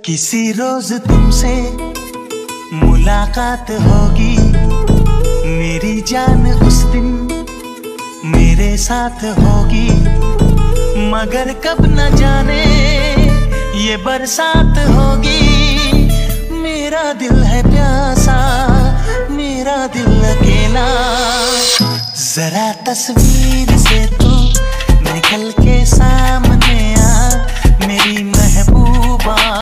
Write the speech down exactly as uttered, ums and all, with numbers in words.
किसी रोज तुमसे मुलाकात होगी, मेरी जान उस दिन मेरे साथ होगी, मगर कब न जाने ये बरसात होगी। मेरा दिल है प्यासा, मेरा दिल अकेला, जरा तस्वीर से तू निकल के सामने आ मेरी महबूबा।